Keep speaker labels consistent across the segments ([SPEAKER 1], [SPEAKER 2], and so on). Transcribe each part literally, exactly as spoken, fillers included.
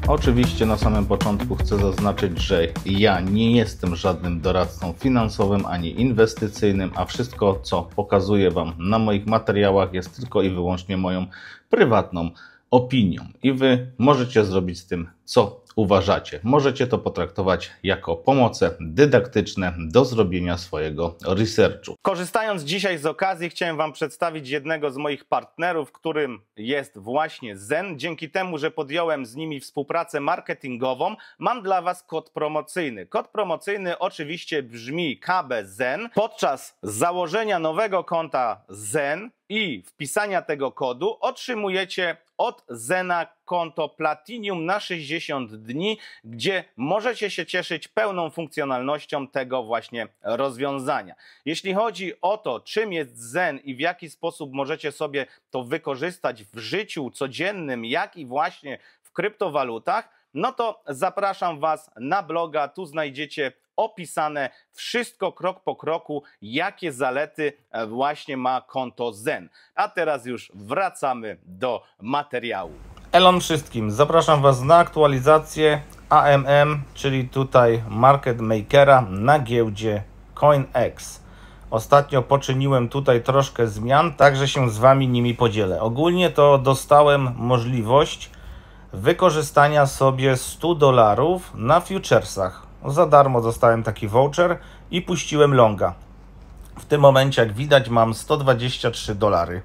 [SPEAKER 1] Oczywiście na samym początku chcę zaznaczyć, że ja nie jestem żadnym doradcą finansowym ani inwestycyjnym, a wszystko, co pokazuję Wam na moich materiałach, jest tylko i wyłącznie moją prywatną opinią. I Wy możecie zrobić z tym, co uważacie. Możecie to potraktować jako pomoce dydaktyczne do zrobienia swojego researchu. Korzystając dzisiaj z okazji, chciałem Wam przedstawić jednego z moich partnerów, którym jest właśnie Zen. Dzięki temu, że podjąłem z nimi współpracę marketingową, mam dla Was kod promocyjny. Kod promocyjny oczywiście brzmi K B Zen. Podczas założenia nowego konta Zen i wpisania tego kodu otrzymujecie od Zena konto Platinum na sześćdziesiąt dni, gdzie możecie się cieszyć pełną funkcjonalnością tego właśnie rozwiązania. Jeśli chodzi o to, czym jest Zen i w jaki sposób możecie sobie to wykorzystać w życiu codziennym, jak i właśnie w kryptowalutach, no to zapraszam Was na bloga, tu znajdziecie opisane wszystko krok po kroku, jakie zalety właśnie ma konto Zen. A teraz już wracamy do materiału. Elon wszystkim, zapraszam Was na aktualizację A M M, czyli tutaj market makera na giełdzie CoinEx. Ostatnio poczyniłem tutaj troszkę zmian, także się z Wami nimi podzielę. Ogólnie to dostałem możliwość wykorzystania sobie stu dolarów na futuresach. Za darmo dostałem taki voucher i puściłem longa. W tym momencie, jak widać, mam sto dwadzieścia trzy dolary.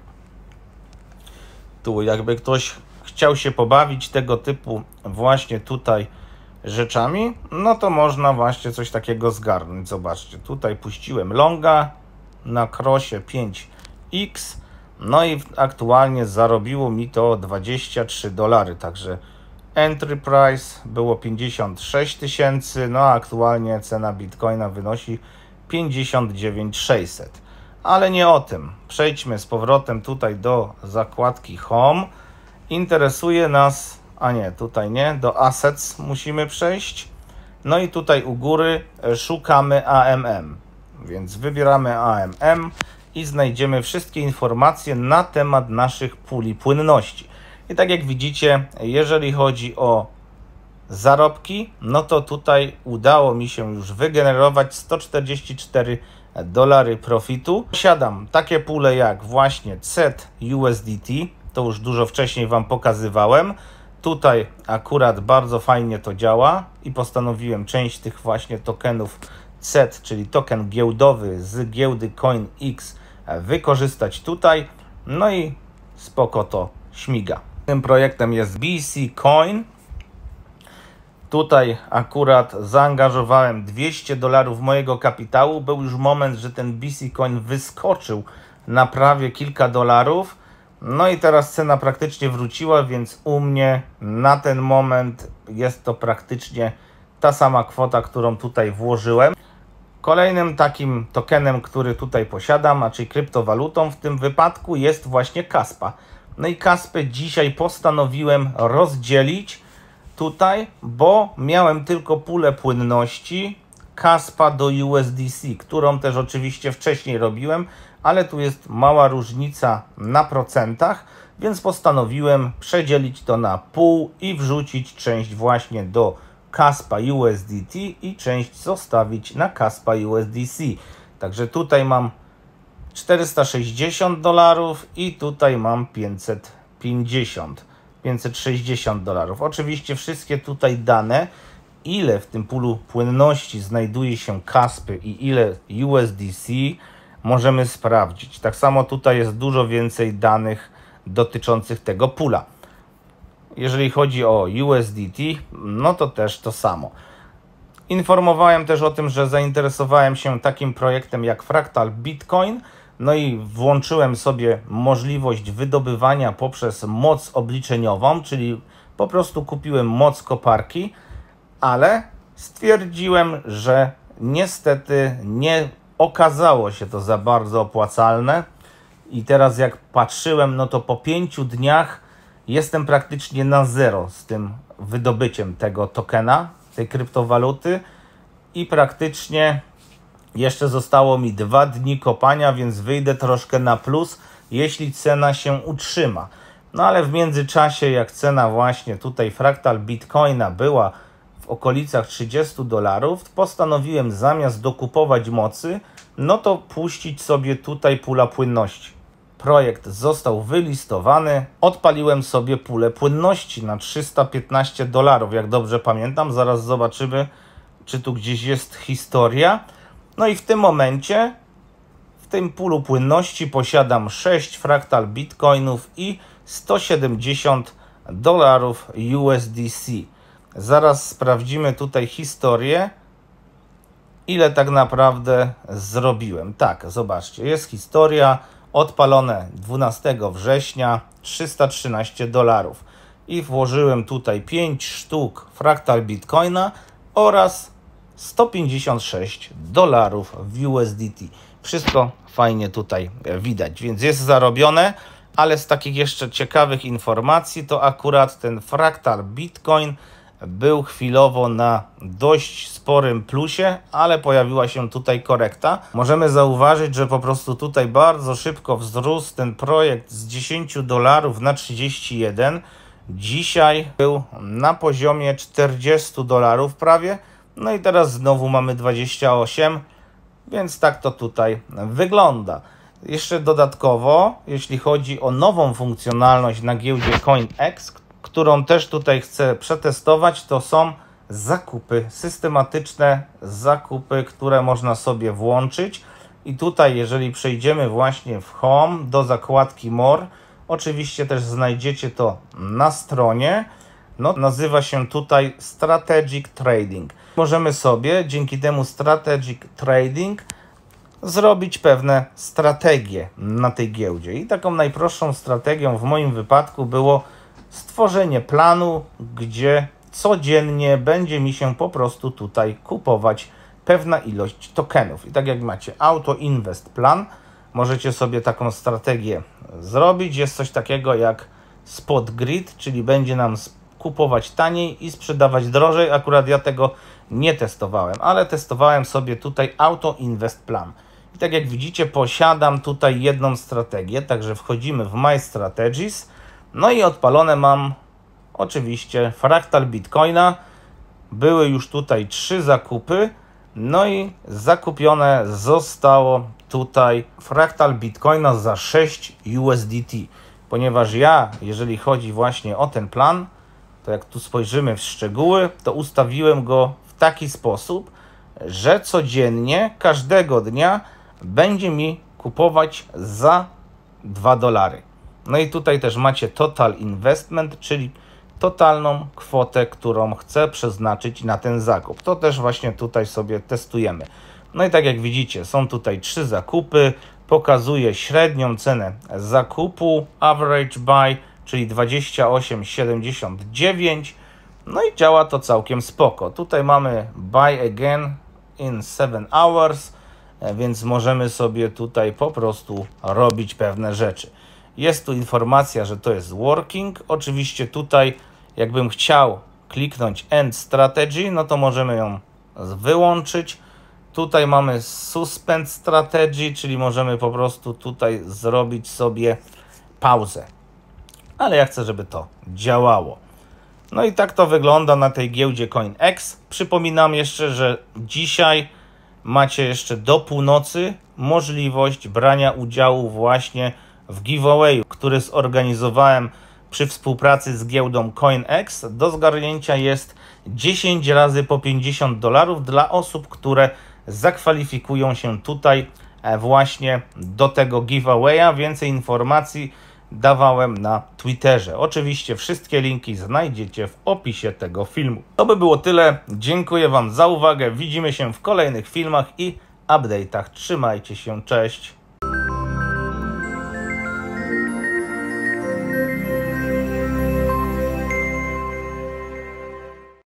[SPEAKER 1] Tu jakby ktoś chciał się pobawić tego typu właśnie tutaj rzeczami, no to można właśnie coś takiego zgarnąć. Zobaczcie, tutaj puściłem longa na crossie pięć X, no i aktualnie zarobiło mi to dwadzieścia trzy dolary, także entry price było pięćdziesiąt sześć tysięcy, no a aktualnie cena bitcoina wynosi pięćdziesiąt dziewięć tysięcy sześćset. Ale nie o tym. Przejdźmy z powrotem tutaj do zakładki Home. Interesuje nas, a nie, tutaj nie, do Assets musimy przejść. No i tutaj u góry szukamy A M M. Więc wybieramy A M M i znajdziemy wszystkie informacje na temat naszych puli płynności. I tak jak widzicie, jeżeli chodzi o zarobki, no to tutaj udało mi się już wygenerować sto czterdzieści cztery dolary profitu. Posiadam takie pule jak właśnie C E T U S D T, to już dużo wcześniej Wam pokazywałem. Tutaj akurat bardzo fajnie to działa i postanowiłem część tych właśnie tokenów C E T, czyli token giełdowy z giełdy CoinEx, wykorzystać tutaj. No i spoko to śmiga. Tym projektem jest B C Coin. Tutaj akurat zaangażowałem dwieście dolarów mojego kapitału. Był już moment, że ten B C Coin wyskoczył na prawie kilka dolarów. No i teraz cena praktycznie wróciła, więc u mnie na ten moment jest to praktycznie ta sama kwota, którą tutaj włożyłem. Kolejnym takim tokenem, który tutaj posiadam, a czyli kryptowalutą w tym wypadku, jest właśnie Kaspa. No i Kaspę dzisiaj postanowiłem rozdzielić tutaj, bo miałem tylko pulę płynności Kaspa do U S D C, którą też oczywiście wcześniej robiłem, ale tu jest mała różnica na procentach, więc postanowiłem przedzielić to na pół i wrzucić część właśnie do Kaspa U S D T i część zostawić na Kaspa U S D C. Także tutaj mam czterysta sześćdziesiąt dolarów i tutaj mam pięćset pięćdziesiąt, pięćset sześćdziesiąt dolarów. Oczywiście wszystkie tutaj dane, ile w tym pulu płynności znajduje się Kaspy i ile U S D C, możemy sprawdzić. Tak samo tutaj jest dużo więcej danych dotyczących tego pula. Jeżeli chodzi o U S D T, no to też to samo. Informowałem też o tym, że zainteresowałem się takim projektem jak Fractal Bitcoin. No i włączyłem sobie możliwość wydobywania poprzez moc obliczeniową, czyli po prostu kupiłem moc koparki, ale stwierdziłem, że niestety nie okazało się to za bardzo opłacalne. I teraz jak patrzyłem, no to po pięciu dniach jestem praktycznie na zero z tym wydobyciem tego tokena, tej kryptowaluty i praktycznie jeszcze zostało mi dwa dni kopania, więc wyjdę troszkę na plus, jeśli cena się utrzyma. No ale w międzyczasie, jak cena właśnie tutaj Fractal Bitcoina była w okolicach trzydziestu dolarów, postanowiłem zamiast dokupować mocy, no to puścić sobie tutaj pula płynności. Projekt został wylistowany, odpaliłem sobie pulę płynności na trzysta piętnaście dolarów, jak dobrze pamiętam. Zaraz zobaczymy, czy tu gdzieś jest historia. No i w tym momencie, w tym pulu płynności posiadam sześć Fractal Bitcoinów i sto siedemdziesiąt dolarów U S D C. Zaraz sprawdzimy tutaj historię, ile tak naprawdę zrobiłem. Tak, zobaczcie, jest historia. Odpalone dwunastego września, trzysta trzynaście dolarów. I włożyłem tutaj pięć sztuk Fractal Bitcoina oraz sto pięćdziesiąt sześć dolarów w U S D T. Wszystko fajnie tutaj widać, więc jest zarobione, ale z takich jeszcze ciekawych informacji to akurat ten Fractal Bitcoin był chwilowo na dość sporym plusie, ale pojawiła się tutaj korekta. Możemy zauważyć, że po prostu tutaj bardzo szybko wzrósł ten projekt z dziesięciu dolarów na trzydzieści jeden. Dzisiaj był na poziomie czterdziestu dolarów prawie. No i teraz znowu mamy dwadzieścia osiem, więc tak to tutaj wygląda. Jeszcze dodatkowo, jeśli chodzi o nową funkcjonalność na giełdzie CoinEx, którą też tutaj chcę przetestować, to są zakupy, systematyczne zakupy, które można sobie włączyć. I tutaj, jeżeli przejdziemy właśnie w Home do zakładki More, oczywiście też znajdziecie to na stronie, no, nazywa się tutaj Strategic Trading. Możemy sobie dzięki temu Strategic Trading zrobić pewne strategie na tej giełdzie. I taką najprostszą strategią w moim wypadku było stworzenie planu, gdzie codziennie będzie mi się po prostu tutaj kupować pewna ilość tokenów. I tak jak macie Auto Invest Plan, możecie sobie taką strategię zrobić. Jest coś takiego jak Spot Grid, czyli będzie nam kupować taniej i sprzedawać drożej. Akurat ja tego nie testowałem, ale testowałem sobie tutaj Auto Invest Plan. I tak jak widzicie, posiadam tutaj jedną strategię, także wchodzimy w My Strategies. No i odpalone mam oczywiście Fractal Bitcoina. Były już tutaj trzy zakupy. No i zakupione zostało tutaj Fractal Bitcoina za sześć U S D T. Ponieważ ja, jeżeli chodzi właśnie o ten plan, to jak tu spojrzymy w szczegóły, to ustawiłem go w taki sposób, że codziennie, każdego dnia będzie mi kupować za dwa dolary. No i tutaj też macie Total Investment, czyli totalną kwotę, którą chcę przeznaczyć na ten zakup. To też właśnie tutaj sobie testujemy. No i tak jak widzicie, są tutaj trzy zakupy. Pokazuje średnią cenę zakupu, average buy, czyli dwadzieścia osiem siedemdziesiąt dziewięć. No i działa to całkiem spoko. Tutaj mamy buy again in seven hours, więc możemy sobie tutaj po prostu robić pewne rzeczy. Jest tu informacja, że to jest working. Oczywiście tutaj, jakbym chciał kliknąć End Strategy, no to możemy ją wyłączyć. Tutaj mamy Suspend Strategy, czyli możemy po prostu tutaj zrobić sobie pauzę. Ale ja chcę, żeby to działało. No i tak to wygląda na tej giełdzie CoinEx. Przypominam jeszcze, że dzisiaj macie jeszcze do północy możliwość brania udziału właśnie w giveawayu, który zorganizowałem przy współpracy z giełdą CoinEx. Do zgarnięcia jest dziesięć razy po pięćdziesiąt dolarów dla osób, które zakwalifikują się tutaj właśnie do tego giveawaya. Więcej informacji dawałem na Twitterze. Oczywiście wszystkie linki znajdziecie w opisie tego filmu. To by było tyle. Dziękuję Wam za uwagę. Widzimy się w kolejnych filmach i update'ach. Trzymajcie się. Cześć.